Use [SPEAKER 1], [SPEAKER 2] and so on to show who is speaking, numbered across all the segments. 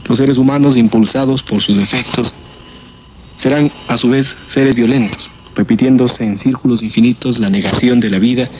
[SPEAKER 1] Los seres humanos, impulsados por sus defectos, serán a su vez seres violentos, repitiéndose en círculos infinitos la negación de la vida.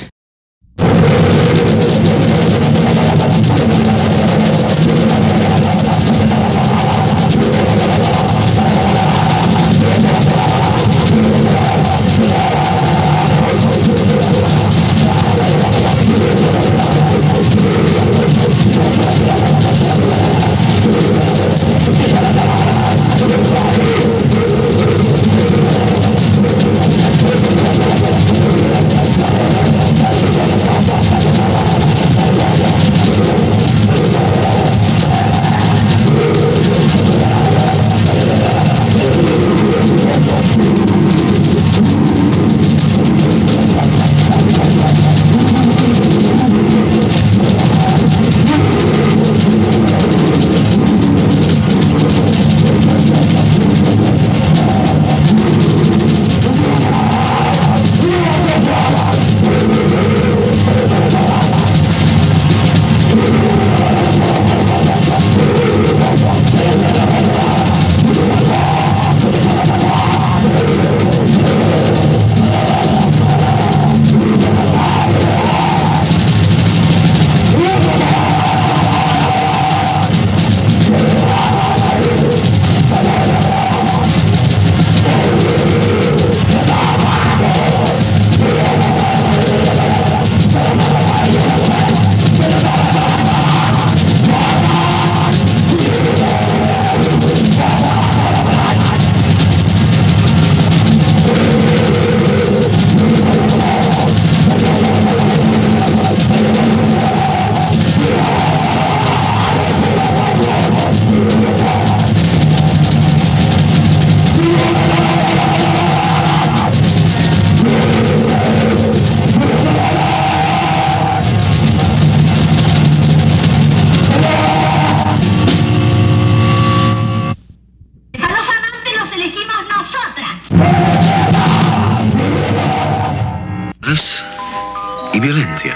[SPEAKER 2] Y violencia.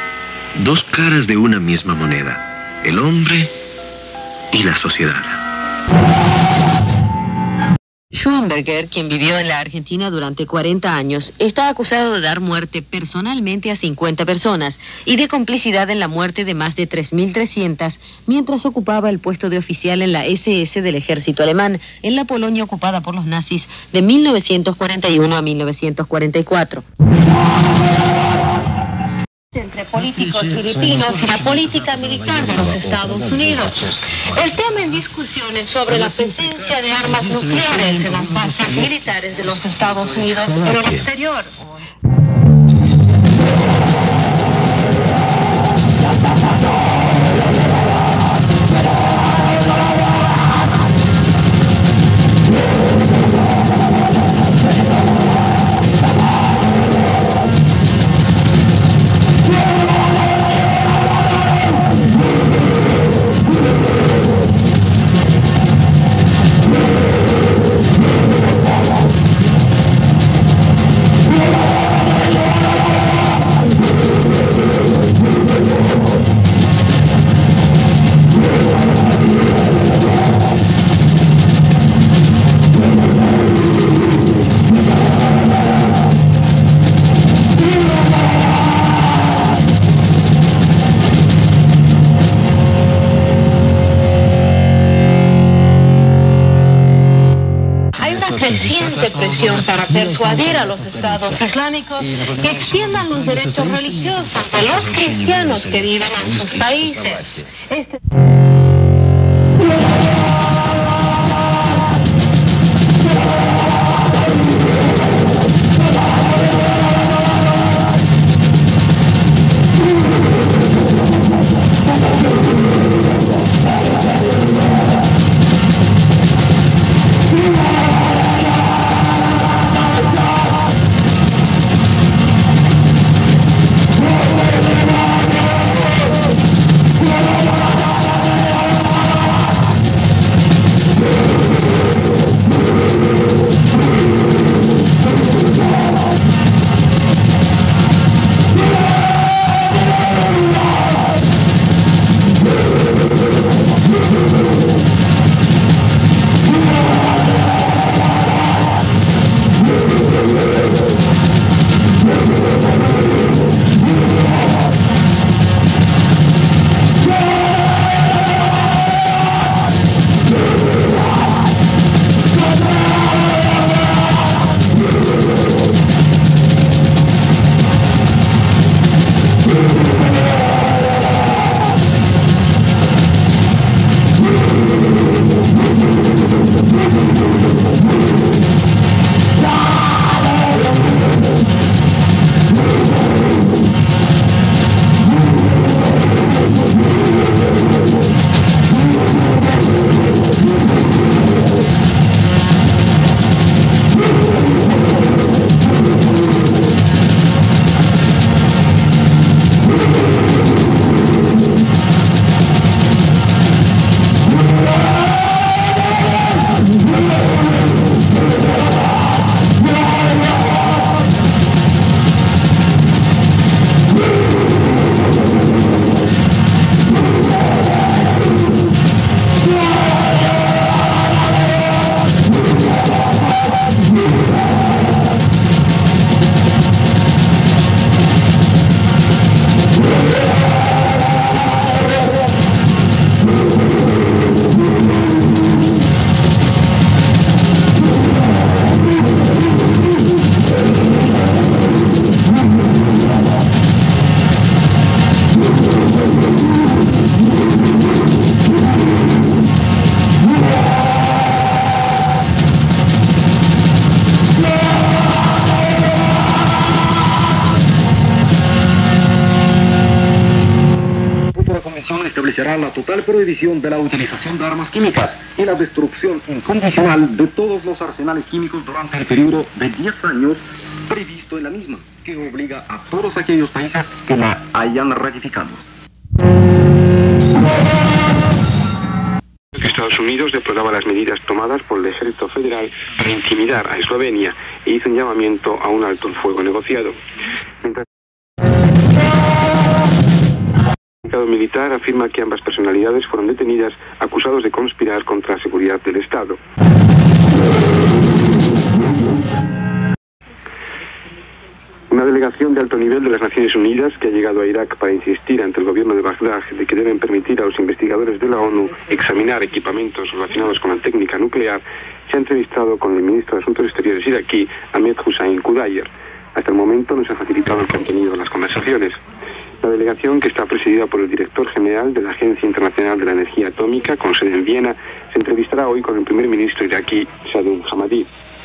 [SPEAKER 2] Dos caras de una misma moneda. El hombre y la sociedad.
[SPEAKER 3] Schumberger, quien vivió en la Argentina durante 40 años, está acusado de dar muerte personalmente a 50 personas y de complicidad en la muerte de más de 3.300 mientras ocupaba el puesto de oficial en la SS del ejército alemán en la Polonia ocupada por los nazis de 1941 a 1944.
[SPEAKER 4] Entre políticos filipinos y la política militar de los Estados Unidos. El tema en discusión es sobre la presencia de armas nucleares en las bases militares de los Estados Unidos en el exterior. Creciente presión para persuadir a los estados islámicos que extiendan los derechos religiosos de los cristianos que viven en sus países.
[SPEAKER 5] establecerá la total prohibición de la utilización de armas químicas y la destrucción incondicional de todos los arsenales químicos durante el periodo de 10 años previsto en la misma, que obliga a todos aquellos países que la hayan ratificado.
[SPEAKER 6] Estados Unidos deploraba las medidas tomadas por el ejército federal para intimidar a Eslovenia e hizo un llamamiento a un alto el fuego negociado. Mientras el comunicado militar afirma que ambas personalidades fueron detenidas acusados de conspirar contra la seguridad del Estado. Una delegación de alto nivel de las Naciones Unidas que ha llegado a Irak para insistir ante el gobierno de Bagdad de que deben permitir a los investigadores de la ONU examinar equipamientos relacionados con la técnica nuclear, se ha entrevistado con el ministro de Asuntos Exteriores iraquí, Ahmed Hussein Kudayer. Hasta el momento no se ha facilitado el contenido de las conversaciones. La delegación, que está presidida por el director general de la Agencia Internacional de la Energía Atómica, con sede en Viena, se entrevistará hoy con el primer ministro iraquí, Saadun Hamadi.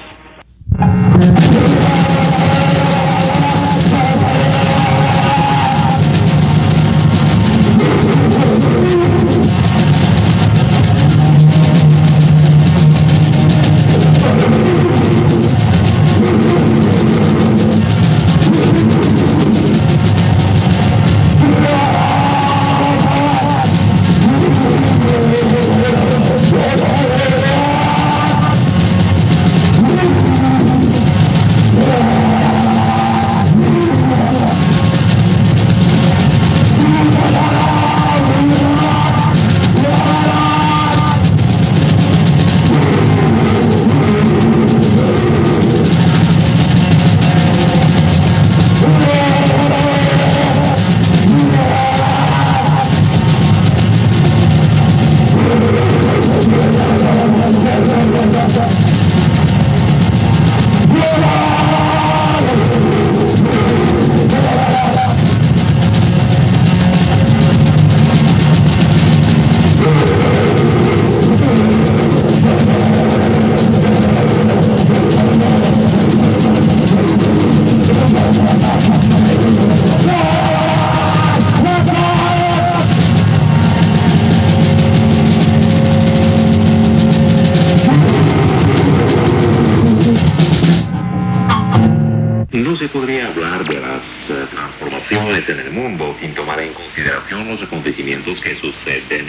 [SPEAKER 7] No se podría hablar de las transformaciones en el mundo sin tomar en consideración los acontecimientos que suceden.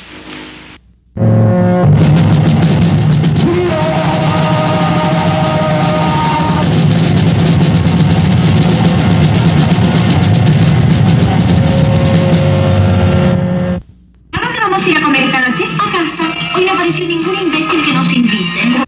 [SPEAKER 4] ¿A dónde vamos a ir a comer esta noche? A casa. Hoy no apareció ningún imbécil que nos invite.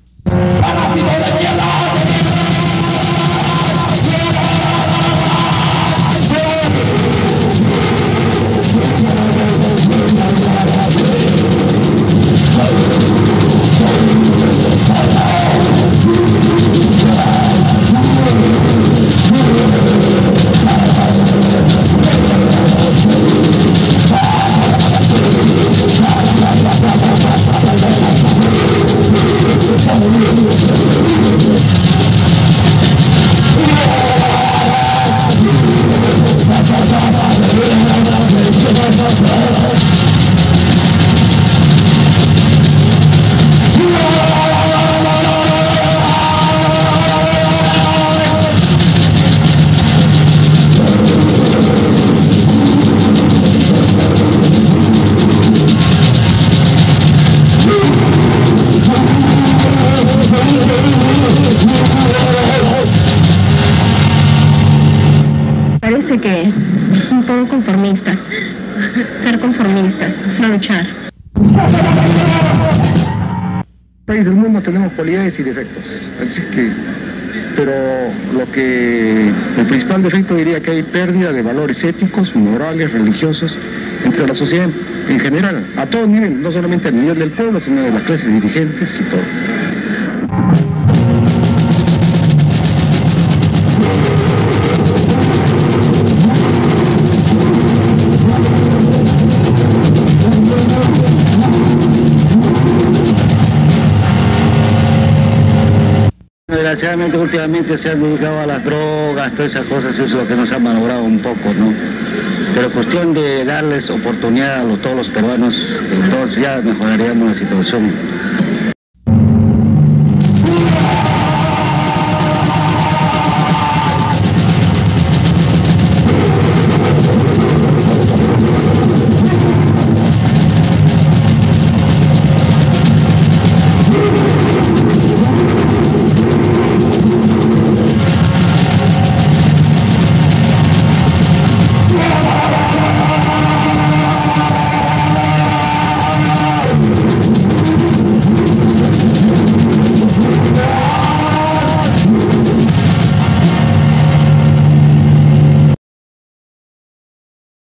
[SPEAKER 8] Que un poco conformistas, ser conformistas, no luchar.
[SPEAKER 1] País del mundo tenemos cualidades y defectos, así que, pero el principal defecto diría que hay pérdida de valores éticos, morales, religiosos entre la sociedad en general, a todo nivel, no solamente a nivel del pueblo, sino de las clases dirigentes y todo. Últimamente se han dedicado a las drogas, todas esas cosas, eso es lo que nos ha malogrado un poco, ¿no? pero cuestión de darles oportunidad a todos los peruanos, entonces ya mejoraríamos la situación